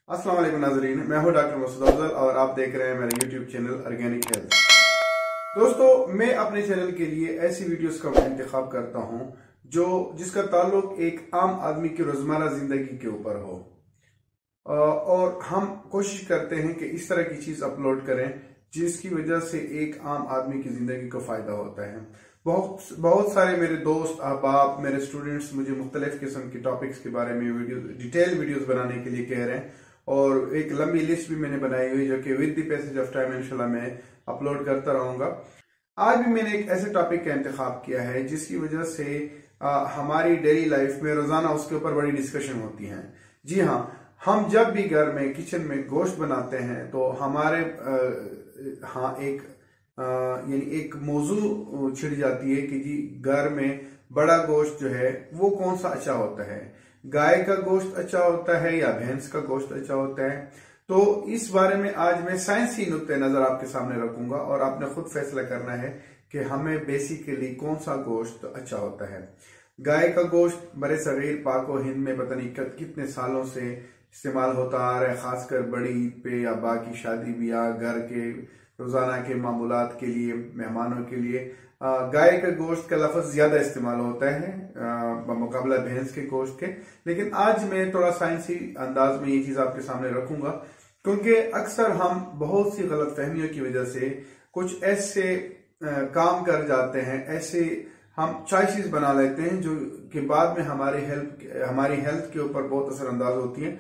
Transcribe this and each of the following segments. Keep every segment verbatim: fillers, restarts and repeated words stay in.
अस्सलाम वालेकुम नाज़रीन, मैं हूं डॉक्टर मसूद अफजल और आप देख रहे हैं मेरा यूट्यूब चैनल ऑर्गेनिक हेल्थ। दोस्तों, मैं अपने चैनल के लिए ऐसी वीडियोस का इंतखाब करता हूं जो जिसका ताल्लुक एक आम आदमी की रोजमर्रा जिंदगी के ऊपर हो और हम कोशिश करते हैं कि इस तरह की चीज अपलोड करें जिसकी वजह से एक आम आदमी की जिंदगी को फायदा होता है। बहुत बहुत सारे मेरे दोस्त अहबाब, मेरे स्टूडेंट्स मुझे मुख्तलिफ किस्म के टॉपिक्स के बारे में वीडियो डिटेल वीडियोस बनाने के लिए कह रहे हैं और एक लंबी लिस्ट भी मैंने बनाई हुई जो कि with the passage of time इंशाल्लाह मैं अपलोड करता रहूंगा। आज भी मैंने एक ऐसे टॉपिक का इंतखाब किया है जिसकी वजह से आ, हमारी डेली लाइफ में रोजाना उसके ऊपर बड़ी डिस्कशन होती है। जी हाँ, हम जब भी घर में किचन में गोश्त बनाते हैं तो हमारे आ, हाँ एक यानी एक मौजू छिड़ जाती है कि जी घर में बड़ा गोश्त जो है वो कौन सा अच्छा होता है, गाय का गोश्त अच्छा होता है या भैंस का गोश्त अच्छा होता है। तो इस बारे में आज मैं साइंसी नुक्ते नजर आपके सामने रखूंगा और आपने खुद फैसला करना है कि हमें बेसिकली कौन सा गोश्त अच्छा होता है। गाय का गोश्त बड़े सगीर पाक व हिंद में पता नहीं कितने सालों से इस्तेमाल होता आ रहा है, खासकर बड़ी ईद पे या बाकी शादी ब्याह घर के रोजाना के मामूलात के लिए, मेहमानों के लिए गाय के गोश्त का लफ्ज ज्यादा इस्तेमाल होता है मुकाबला भैंस के गोश्त के। लेकिन आज मैं थोड़ा साइंसी अंदाज में ये चीज आपके सामने रखूंगा क्योंकि अक्सर हम बहुत सी गलत फहमियों की वजह से कुछ ऐसे काम कर जाते हैं, ऐसे हम चॉइसेस बना लेते हैं जो कि बाद में हमारे हेल्थ हमारी हेल्थ के ऊपर बहुत असरअंदाज होती हैं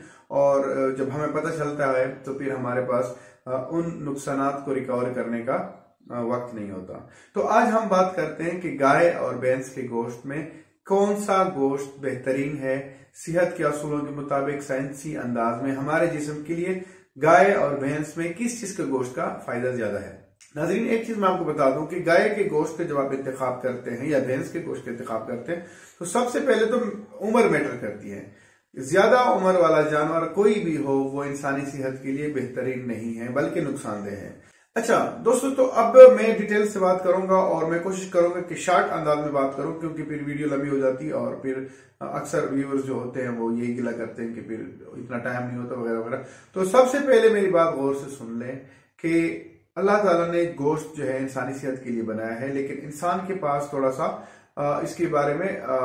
और जब हमें पता चलता है तो फिर हमारे पास उन नुकसानात को रिकवर करने का वक्त नहीं होता। तो आज हम बात करते हैं कि गाय और भैंस के गोश्त में कौन सा गोश्त बेहतरीन है सेहत के असूलों के मुताबिक साइंसी अंदाज में हमारे जिस्म के लिए। गाय और भैंस में किस चीज के गोश्त का फायदा ज्यादा है। नाज़रीन, एक चीज मैं आपको बता दूं कि गाय के गोश्त के जब आप इंतखाब करते हैं या भैंस के गोश्त का इंतखाब करते हैं तो सबसे पहले तो उम्र मैटर करती है। ज्यादा उम्र वाला जानवर कोई भी हो वो इंसानी सेहत के लिए बेहतरीन नहीं है बल्कि नुकसानदेह है। अच्छा दोस्तों, तो अब मैं डिटेल से बात करूंगा और मैं कोशिश करूंगा कि शार्ट अंदाज में बात करूं क्योंकि फिर वीडियो लंबी हो जाती है और फिर अक्सर व्यूअर्स जो होते हैं वो यही गिला करते हैं कि फिर इतना टाइम नहीं होता वगैरह वगैरह। तो सबसे पहले मेरी बात गौर से सुन लें कि अल्लाह ताला ने गोश्त जो है इंसानी सेहत के लिए बनाया है, लेकिन इंसान के पास थोड़ा सा इसके बारे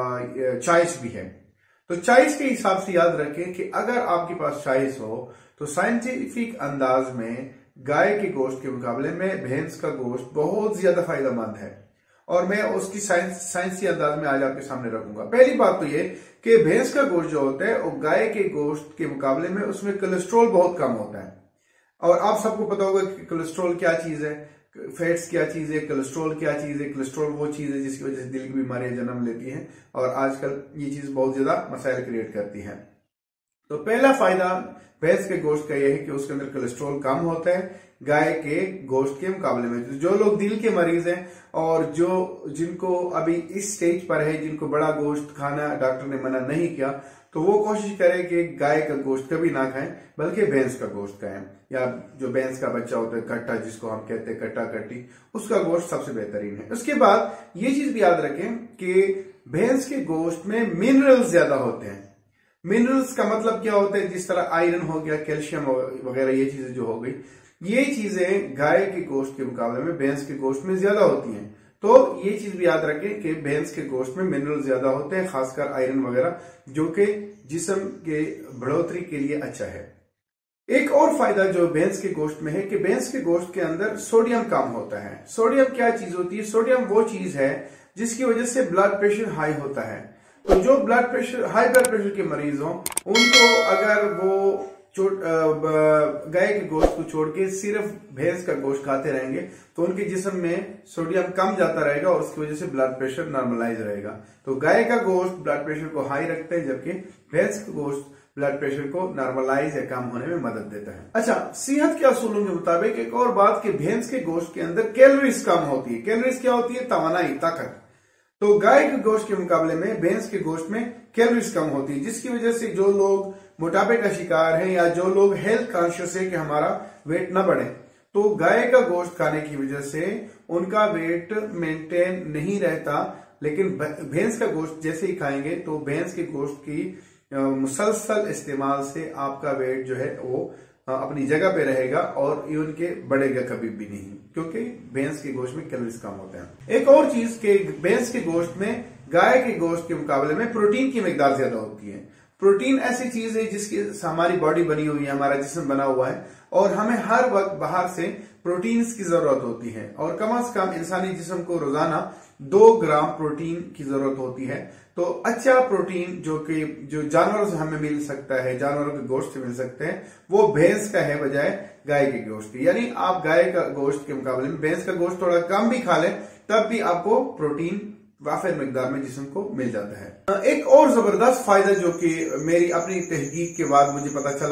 में चॉइस भी है। तो चॉइस के हिसाब से याद रखें कि अगर आपके पास चॉइस हो तो साइंटिफिक अंदाज में गाय के गोश्त के मुकाबले में भैंस का गोश्त बहुत ज्यादा फायदेमंद है और मैं उसकी साइंस साइंसी अंदाज में आज आपके सामने रखूंगा। पहली बात तो ये कि भैंस का गोश्त जो होता है वो गाय के गोश्त के मुकाबले में उसमें कोलेस्ट्रॉल बहुत कम होता है और आप सबको पता होगा कि कोलेस्ट्रॉल क्या चीज है, फैट्स क्या चीज है, कोलेस्ट्रॉल क्या चीज है। कोलेस्ट्रॉल वो चीज है जिसकी वजह से दिल की बीमारियां जन्म लेती हैं और आजकल ये चीज बहुत ज्यादा मसाइल क्रिएट करती है। तो पहला फायदा भैंस के गोश्त का यह है कि उसके अंदर कोलेस्ट्रॉल कम होता है गाय के गोश्त के मुकाबले में। जो लोग दिल के मरीज हैं और जो जिनको अभी इस स्टेज पर है, जिनको बड़ा गोश्त खाना डॉक्टर ने मना नहीं किया, तो वो कोशिश करें कि गाय का गोश्त कभी ना खाएं बल्कि भैंस का गोश्त खाएं या जो भैंस का बच्चा होता है कट्टा जिसको हम कहते हैं कट्टा कट्टी, उसका गोश्त सबसे बेहतरीन है। उसके बाद ये चीज भी याद रखें कि भैंस के गोश्त में मिनरल्स ज्यादा होते हैं। मिनरल्स का मतलब क्या होता है, जिस तरह आयरन हो गया, कैल्शियम वगैरह, ये चीजें जो हो गई, ये चीजें गाय के गोश्त के मुकाबले में भैंस के गोश्त में ज्यादा होती हैं। तो ये चीज भी याद रखें कि भैंस के गोश्त में मिनरल ज्यादा होते हैं, खासकर आयरन वगैरह, जो कि जिस्म के बढ़ोतरी के लिए अच्छा है। एक और फायदा जो भैंस के गोश्त में है कि भैंस के गोश्त के अंदर सोडियम कम होता है। सोडियम क्या चीज होती है? सोडियम वो चीज है जिसकी वजह से ब्लड प्रेशर हाई होता है। तो जो blood pressure high blood pressure के मरीज हों उनको अगर वो गाय के गोश्त को छोड़ के सिर्फ भैंस का गोश्त खाते रहेंगे तो उनके जिस्म में सोडियम कम जाता रहेगा और उसकी वजह से ब्लड प्रेशर नॉर्मलाइज रहेगा। तो गाय का गोश्त ब्लड प्रेशर को हाई रखता है जबकि भैंस का गोश्त ब्लड प्रेशर को नॉर्मलाइज या कम होने में मदद देता है। अच्छा, सेहत के असूलों के मुताबिक एक और बात कि भैंस के गोश्त के अंदर कैलोरीज कम होती है। कैलोरीज क्या होती है? तवानाई, ताकत। तो गाय के गोश्त के मुकाबले में भैंस के गोश्त में कैलोरीज कम होती है, जिसकी वजह से जो लोग मोटापे का शिकार हैं या जो लोग हेल्थ कॉन्शियस है कि हमारा वेट ना बढ़े, तो गाय का गोश्त खाने की वजह से उनका वेट मेंटेन नहीं रहता। लेकिन भैंस का गोश्त जैसे ही खाएंगे तो भैंस के गोश्त की मुसलसल इस्तेमाल से आपका वेट जो है वो अपनी जगह पे रहेगा और इवन के बढ़ेगा कभी भी नहीं, क्योंकि भैंस के गोश्त में कैलोरीज कम होते हैं। एक और चीज के भैंस के गोश्त में गाय के गोश्त के मुकाबले में प्रोटीन की मिकदार ज्यादा होती है। प्रोटीन ऐसी चीज है जिसकी हमारी बॉडी बनी हुई है, हमारा जिस्म बना हुआ है और हमें हर वक्त बाहर से प्रोटीन्स की जरूरत होती है और कम से कम इंसानी जिस्म को रोजाना दो ग्राम प्रोटीन की जरूरत होती है। तो अच्छा प्रोटीन जो कि जो जानवरों से हमें मिल सकता है, जानवरों के गोश्त से मिल सकते हैं, वो भैंस का है बजाय गाय के गोश्त की। यानी आप गाय का गोश्त के मुकाबले में भैंस का गोश्त थोड़ा कम भी खा लें तब भी आपको प्रोटीन वाफिर मिकदार में जिस्म को मिल जाता है। एक और जबरदस्त फायदा जो कि मेरी अपनी तहकीक के बाद मुझे पता चला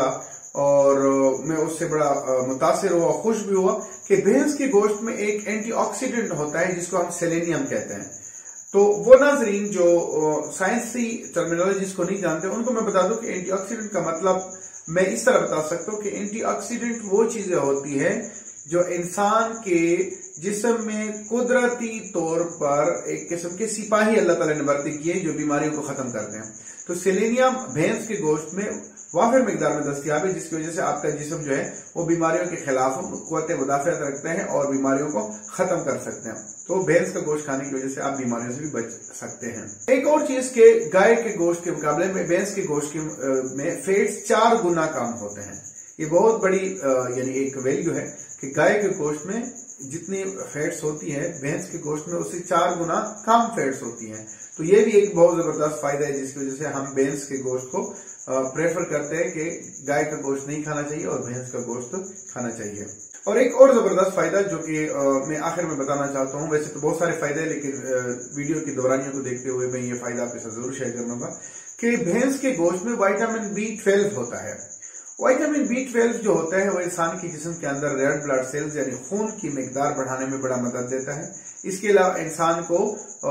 और मैं उससे बड़ा मुतासिर हुआ, खुश भी हुआ कि भैंस के गोश्त में एक एंटीऑक्सीडेंट होता है जिसको हम सेलेनियम कहते हैं। तो वो नाजरीन जो साइंसी टर्मिनोलॉजी को नहीं जानते उनको मैं बता दूं कि एंटीऑक्सीडेंट का मतलब मैं इस तरह बता सकता हूं कि एंटीऑक्सीडेंट वो चीजें होती है जो इंसान के जिस्म में कुदरती तौर पर एक किस्म के सिपाही अल्लाह ताला ने भर्ती किए जो बीमारियों को खत्म करते हैं। तो सेलेनियम भैंस के गोश्त में वाफिर मिकदार में दस्तियाब है, जिसकी वजह से आपका जिस्म जो है वो बीमारियों के खिलाफ कुव्वत मुदाफ़अत रखते हैं और बीमारियों को खत्म कर सकते हैं। तो भैंस का गोश्त खाने की वजह से आप बीमारियों से भी बच सकते हैं। एक और चीज के गाय के गोश्त के मुकाबले में भैंस के गोश्त के में फैट्स चार गुना कम होते हैं। ये बहुत बड़ी यानी एक वैल्यू है कि गाय के गोश्त में जितनी फैट्स होती है भैंस के गोश्त में उससे चार गुना कम फैट्स होती हैं। तो ये भी एक बहुत जबरदस्त फायदा है जिसकी वजह से हम भैंस के गोश्त को प्रेफर करते हैं कि गाय का गोश्त नहीं खाना चाहिए और भैंस का गोश्त खाना चाहिए। और एक और जबरदस्त फायदा जो कि मैं आखिर में बताना चाहता हूं, वैसे तो बहुत सारे फायदे हैं लेकिन आ, वीडियो की दौरानियों को देखते हुए मैं ये फायदा आपके साथ जरूर शेयर करूंगा कि भैंस के गोश्त में विटामिन बी ट्वेल्व होता है। विटामिन बी ट्वेल्व जो होता है वो इंसान के जिस्म के अंदर रेड ब्लड सेल्स यानी खून की मिकदार बढ़ाने में बड़ा मदद देता है। इसके अलावा इंसान को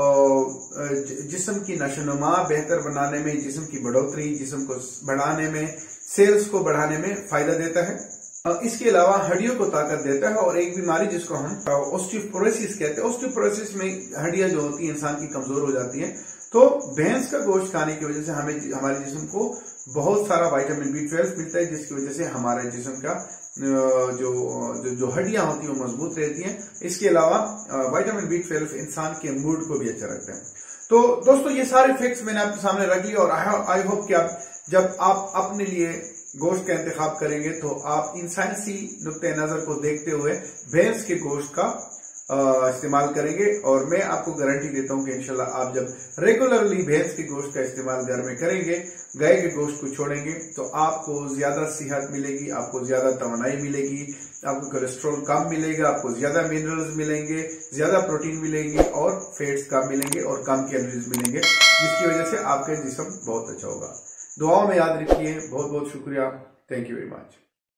जिस्म की नशोनुमा बेहतर बनाने में, जिस्म की बढ़ोतरी, जिस्म को बढ़ाने में, सेल्स को बढ़ाने में फायदा देता है। इसके अलावा हड्डियों को ताकत देता है और एक बीमारी जिसको हम ऑस्टियोपोरोसिस कहते हैं, ऑस्टियोपोरोसिस में हड्डियां जो होती है इंसान की कमजोर हो जाती हैं। तो भैंस का गोश्त खाने की वजह से हमें हमारे जिस्म को बहुत सारा विटामिन बी ट्वेल्व मिलता है जिसकी वजह से हमारे जिस्म का जो जो, जो हड्डियां होती हैं वो मजबूत रहती हैं। इसके अलावा विटामिन बी ट्वेल्व इंसान के मूड को भी अच्छा रखता है। तो दोस्तों ये सारे फैक्ट्स मैंने आपके सामने रख लिए और आई होप कि आप जब आप अपने लिए गोश्त का इंतखाब करेंगे तो आप इन साइंसी नुक्ते नजर को देखते हुए भैंस के गोश्त का इस्तेमाल करेंगे। और मैं आपको गारंटी देता हूं कि इंशाल्लाह आप जब रेगुलरली भैंस के गोश्त का इस्तेमाल घर में करेंगे, गाय के गोश्त को छोड़ेंगे, तो आपको ज्यादा सेहत मिलेगी, आपको ज्यादा तवानाई मिलेगी, आपको कोलेस्ट्रॉल कम मिलेगा, आपको ज्यादा मिनरल्स मिलेंगे, ज्यादा प्रोटीन मिलेंगे और फैट्स कम मिलेंगे और कम कैलोरीज मिलेंगे, जिसकी वजह से आपका जिस्म बहुत अच्छा होगा। दुआओं में याद रखिए। बहुत बहुत शुक्रिया। Thank you very much.